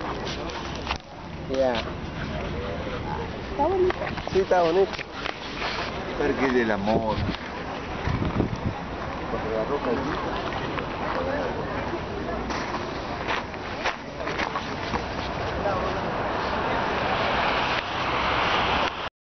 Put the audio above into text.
Ya. Está bonito. Sí, está bonito. Parque del amor. Porque la roca allí.